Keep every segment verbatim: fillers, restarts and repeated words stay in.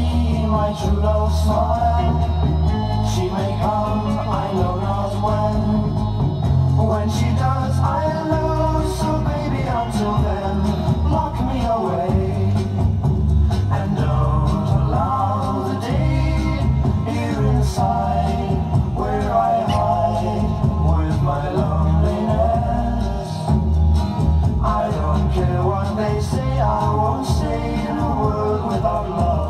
see my true love smile. She may come, I know not when. When she does, I lose. So baby, until then, lock me away. And don't allow the day here inside, where I hide with my loneliness. I don't care what they say, I won't stay in a world without love.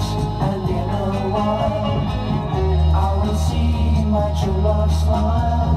And in a while I will see my true love smile.